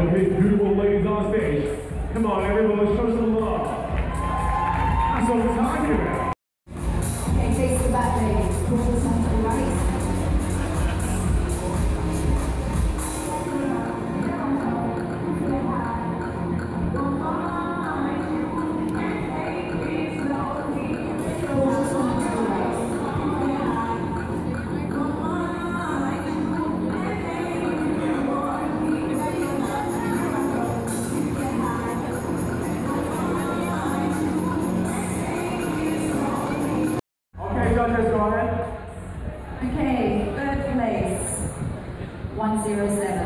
of these beautiful ladies on stage. Come on, everyone, let's show some love. That's what we're talking about. Okay, face the back, ladies. Push the sun to the right. Judges, go ahead. Okay, third place, 107.